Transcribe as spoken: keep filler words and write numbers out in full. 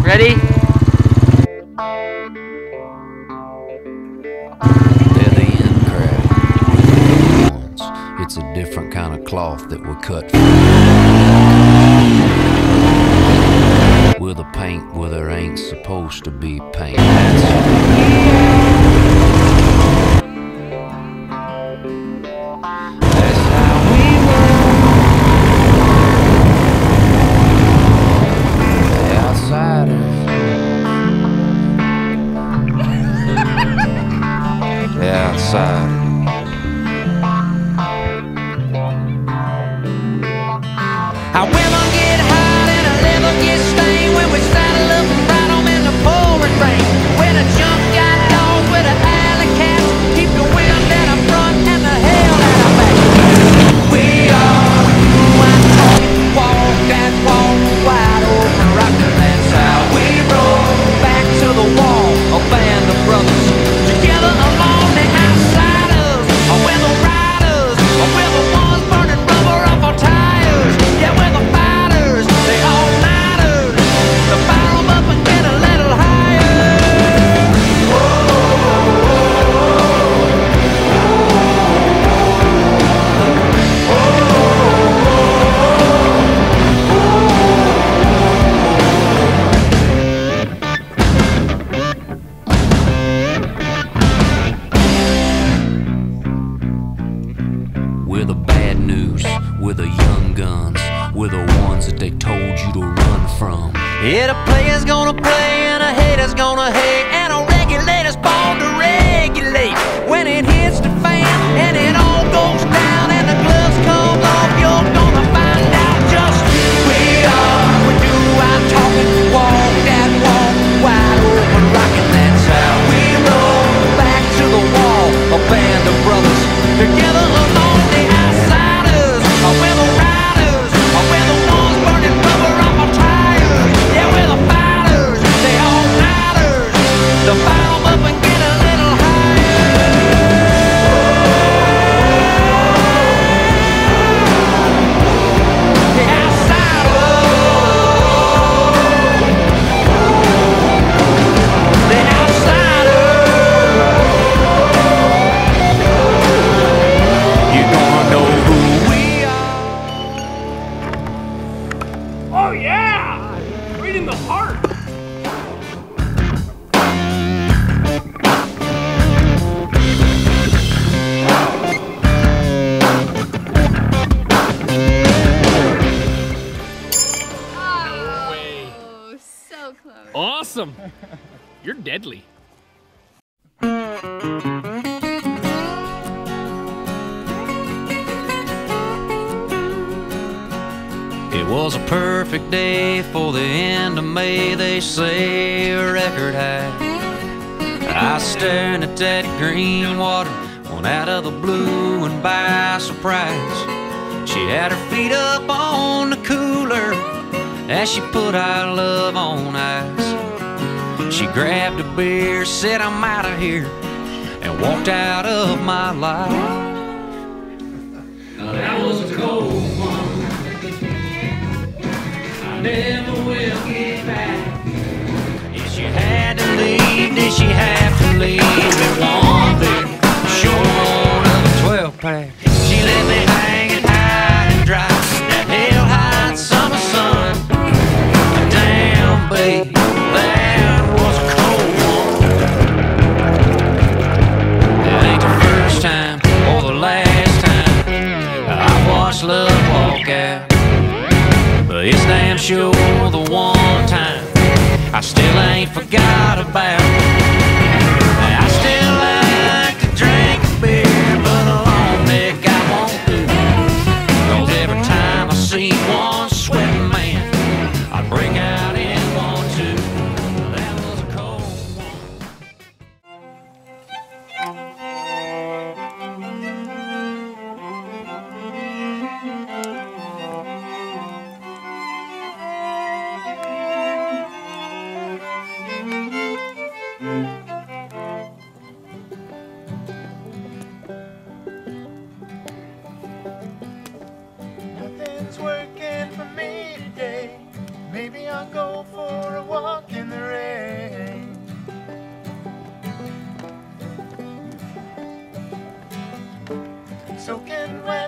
Ready? They're the in crowd. It's a different kind of cloth that we're cut from. We're the paint where there ain't supposed to be paint. That's how we roll. The outsiders. The outsiders. Our women get hot and our liver gets stained when we saddle up and ride 'em in the pouring rain. When a jump got dogs with an alley cats, keep the wind at our front and the hell at our back. We are who I'm talking, walk that walk wide open, rockin'. That's how we roll. Back to the wall, a band of brothers together along the outsiders. Or we're the riders, or we're the ones burning rubber off our tires. Yeah, we're the fighters, the all-nighters, to fire 'em up and get a little higher. We're the bad news, we're the young guns, we're the ones that they told you to run from. Yeah, the player's gonna play and a hater's gonna hate, and a regulator's born to regulate. When it hits the fan and it all goes down and the gloves come off, you're gonna find out just who we are. We do our talking, walk that walk wide open, rockin'. That's how we roll. Back to the wall, a band of brothers together along the outsiders. Or we're the riders, or we're the ones burning rubber off our tires. Yeah, we're the fighters, the all-nighters, to fire 'em up and get a little higher. The outsiders, the outsiders. You're gonna know who we are. Oh yeah! Right in the heart! Oh, way. so close. Awesome! You're deadly. It was a perfect day for the end of May, they say a record high. I was staring at that green water, one out of the blue and by surprise. She had her feet up on the cooler as she put our love on ice. She grabbed a beer, said I'm out of here, and walked out of my life. Now that was a cold one, I never will get back. If she had to leave, did she have to leave me one big short of a twelve pack? She let me hang and high and dry, that hell hot summer sun. Damn, babe, that was a cold one. It ain't the first time or the last time I watched love walk out, but it's damn sure the one time I still ain't forgot about. I still like to drink a beer, but a long neck I won't do. 'Cause every time I see one sweating man, I break out in one too. That was a cold one. soaking wet.